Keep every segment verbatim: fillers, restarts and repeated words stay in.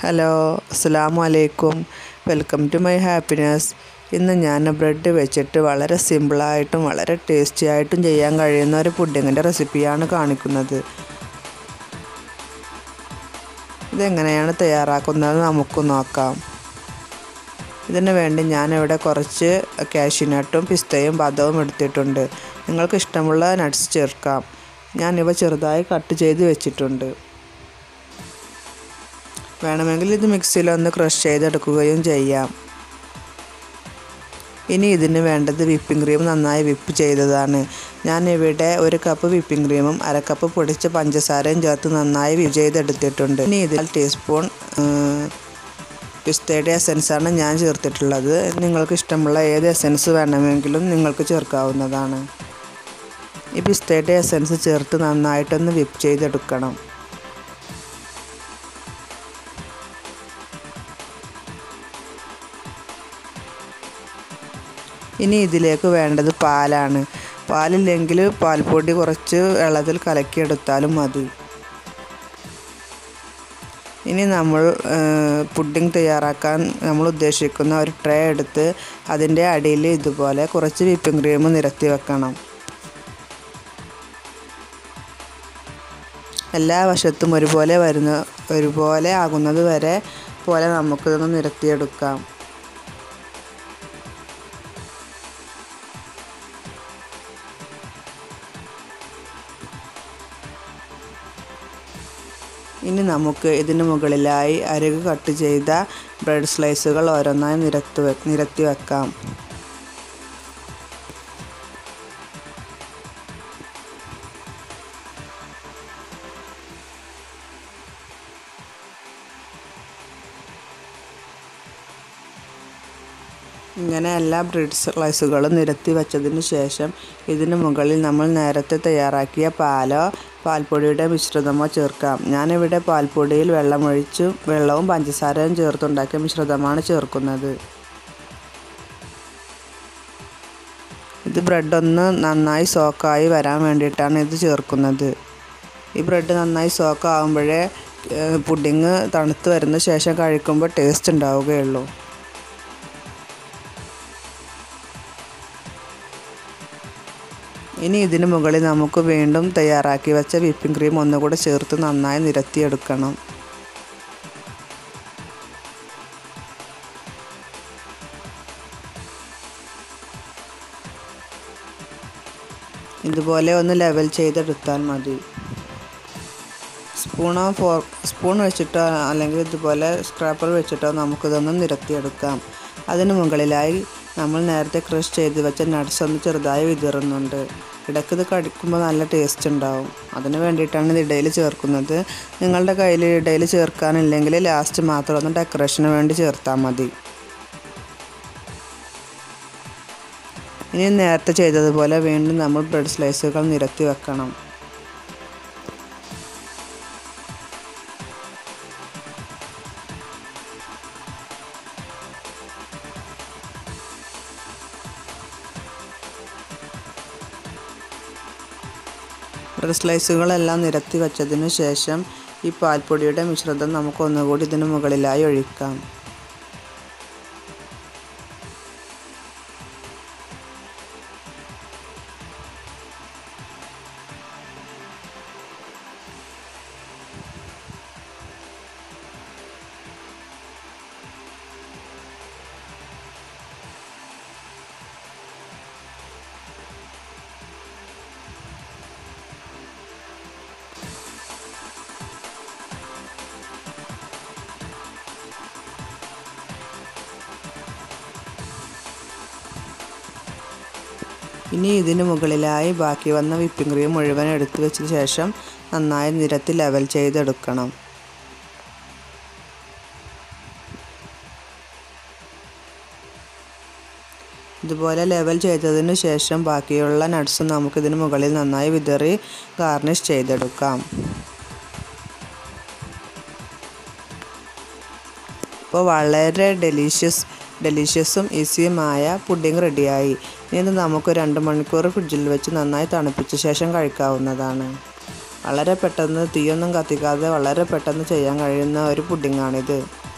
Hello, അസ്സലാമു അലൈക്കും. Welcome to my happiness. ഇന്ന് ഞാൻ ബ്രെഡ് വെച്ചിട്ട് വളരെ സിമ്പിളായിട്ടും വളരെ ടേസ്റ്റി ആയിട്ടും ചെയ്യാൻ കഴിയുന്ന ഒരു പുഡിങ്ങിൻ്റെ റെസിപ്പിയാണ് കാണിക്കുന്നത്. ഇതെങ്ങനെയാണ് തയ്യാറാക്കുന്നത് നമുക്ക് നോക്കാം. ഇതിന് വേണ്ടി ഞാനിവിടെ കുറച്ച് കാഷ്യൂനട്ടും പിസ്തയും ബദവും എടുത്തിട്ടുണ്ട്. നിങ്ങൾക്ക് ഇഷ്ടമുള്ള നട്ട്സ് ചേർക്കാം. ഞാനിവ ചെറുതായി കട്ട് ചെയ്ത് വെച്ചിട്ടുണ്ട്. വേണമെങ്കിൽ ഇത് മിക്സിയിലൊന്ന് ക്രഷ് ചെയ്തെടുക്കുകയും ചെയ്യാം. ഇനി ഇതിന് വേണ്ടത് വിപ്പിംഗ് ക്രീം നന്നായി വിപ്പ് ചെയ്തതാണ്. ഞാനിവിടെ ഒരു കപ്പ് വിപ്പിംഗ് ക്രീമും അര കപ്പ് പൊടിച്ച പഞ്ചസാരയും ചേർത്ത് നന്നായി വിപ്പ് ചെയ്തെടുത്തിട്ടുണ്ട്. ഇനി ഇതിൽ ടീസ്പൂൺ പിസ്തയുടെ എസൻസാണ് ഞാൻ ചേർത്തിട്ടുള്ളത്. നിങ്ങൾക്ക് ഇഷ്ടമുള്ള ഏത് എസൻസ് വേണമെങ്കിലും നിങ്ങൾക്ക് ചേർക്കാവുന്നതാണ്. ഈ പിസ്തയുടെ എസൻസ് ചേർത്ത് നന്നായിട്ടൊന്ന് വിപ്പ് ചെയ്തെടുക്കണം. ഇനി ഇതിലേക്ക് വേണ്ടത് പാലാണ്. പാലില്ലെങ്കിൽ പാൽപ്പൊടി കുറച്ച് വെള്ളത്തിൽ കലക്കിയെടുത്താലും മതി. ഇനി നമ്മൾ പുഡിംഗ് തയ്യാറാക്കാൻ നമ്മൾ ഉദ്ദേശിക്കുന്ന ഒരു ട്രേ എടുത്ത് അതിൻ്റെ അടിയിൽ ഇതുപോലെ കുറച്ച് വിപ്പിംഗ് ക്രീം നിരത്തി വെക്കണം. എല്ലാ വശത്തും ഒരുപോലെ വരുന്ന ഒരുപോലെ ആകുന്നത് വരെ പോലെ നമുക്കിതൊന്ന് നിരത്തിയെടുക്കാം. ഇനി നമുക്ക് ഇതിന് മുകളിലായി അരികു കട്ട് ചെയ്ത ബ്രെഡ് സ്ലൈസുകൾ ഓരോന്നായി നിരത്തി നിരത്തി വെക്കാം. ഇങ്ങനെ എല്ലാ ബ്രെഡ് സ്ലൈസുകളും നിരത്തി വെച്ചതിന് ശേഷം ഇതിന് മുകളിൽ നമ്മൾ നേരത്തെ തയ്യാറാക്കിയ പാലോ പാൽപ്പൊടിയുടെ മിശ്രിതമോ ചേർക്കാം. ഞാനിവിടെ പാൽപ്പൊടിയിൽ വെള്ളമൊഴിച്ച് വെള്ളവും പഞ്ചസാരയും ചേർത്തുണ്ടാക്കിയ മിശ്രിതമാണ് ചേർക്കുന്നത്. ഇത് ബ്രെഡ് ഒന്ന് നന്നായി സോക്കായി വരാൻ വേണ്ടിയിട്ടാണ് ഇത് ചേർക്കുന്നത്. ഈ ബ്രെഡ് നന്നായി സോക്ക് ആകുമ്പോഴേ പുഡിങ് തണുത്ത് വരുന്ന ശേഷം കഴിക്കുമ്പോൾ ടേസ്റ്റ് ഉണ്ടാവുകയുള്ളൂ. ഇനി ഇതിന് മുകളിൽ നമുക്ക് വീണ്ടും തയ്യാറാക്കി വെച്ച വിപ്പിംഗ് ക്രീം ഒന്നുകൂടെ ചേർത്ത് നന്നായി നിരത്തിയെടുക്കണം. ഇതുപോലെ ഒന്ന് ലെവൽ ചെയ്തെടുത്താൽ മതി. സ്പൂണോ ഫോർ സ്പൂൺ വെച്ചിട്ടോ അല്ലെങ്കിൽ ഇതുപോലെ സ്ക്രാപ്പർ വെച്ചിട്ടോ നമുക്കിതൊന്ന് നിരത്തിയെടുക്കാം. അതിന് മുകളിലായി നമ്മൾ നേരത്തെ ക്രഷ് ചെയ്ത് വെച്ച നട്ട്സ് ഒന്ന് ചെറുതായി വിതറുന്നുണ്ട്. ഇടയ്ക്ക് ഇത് കടിക്കുമ്പോൾ നല്ല ടേസ്റ്റ് ഉണ്ടാവും. അതിന് വേണ്ടിയിട്ടാണ് ഇത് ഇടയിൽ ചേർക്കുന്നത്. നിങ്ങളുടെ കയ്യിൽ ഇടയിൽ ചേർക്കാനില്ലെങ്കിൽ ലാസ്റ്റ് മാത്രം ഒന്ന് ഡെക്കറേഷന് വേണ്ടി ചേർത്താൽ മതി. ഇനി നേരത്തെ ചെയ്തതുപോലെ വീണ്ടും നമ്മൾ ബ്രെഡ് സ്ലൈസുകൾ നിരത്തി വെക്കണം. ബ്രെഡ് സ്ലൈസുകളെല്ലാം നിരത്തി വെച്ചതിന് ശേഷം ഈ പാൽപ്പൊടിയുടെ മിശ്രിതം നമുക്ക് ഒന്നുകൂടി ഇതിന് മുകളിലായി ഒഴിക്കാം. ഇനി ഇതിന് മുകളിലായി ബാക്കി വന്ന വിപ്പിംഗ് ക്രീം മുഴുവൻ എടുത്തു വെച്ച ശേഷം നന്നായി നിരത്തി ലെവൽ ചെയ്തെടുക്കണം. ഇതുപോലെ ലെവൽ ചെയ്തതിന് ശേഷം ബാക്കിയുള്ള നട്ട്സ് നമുക്കിതിന് മുകളിൽ നന്നായി വിതറി ഗാർണിഷ് ചെയ്തെടുക്കാം. ഇപ്പോൾ വളരെ ഡെലീഷ്യസ് ഡെലീഷ്യസും ഈസിയുമായ പുഡിംഗ് റെഡിയായി. ഇനി ഇത് നമുക്ക് രണ്ട് മണിക്കൂർ ഫ്രിഡ്ജിൽ വെച്ച് നന്നായി തണുപ്പിച്ച ശേഷം കഴിക്കാവുന്നതാണ്. വളരെ പെട്ടെന്ന് തീയൊന്നും കത്തിക്കാതെ വളരെ പെട്ടെന്ന് ചെയ്യാൻ കഴിയുന്ന ഒരു പുഡിങ്ങാണിത്.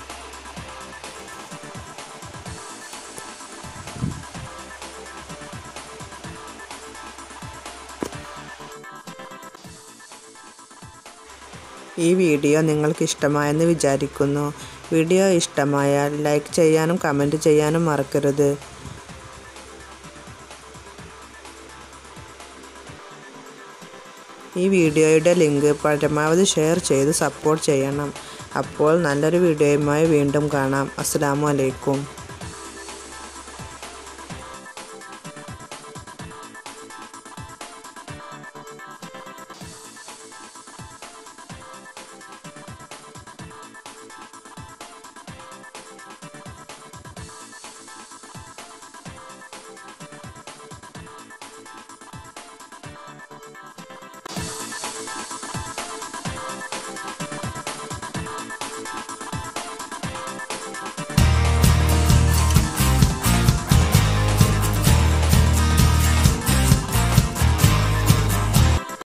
ഈ വീഡിയോ നിങ്ങൾക്ക് ഇഷ്ടമായെന്ന് വിചാരിക്കുന്നു. വീഡിയോ ഇഷ്ടമായാൽ ലൈക്ക് ചെയ്യാനും കമൻറ്റ് ചെയ്യാനും മറക്കരുത്. ഈ വീഡിയോയുടെ ലിങ്ക് പരമാവധി ഷെയർ ചെയ്ത് സപ്പോർട്ട് ചെയ്യണം. അപ്പോൾ നല്ലൊരു വീഡിയോയുമായി വീണ്ടും കാണാം. അസ്സലാമു അലൈക്കും.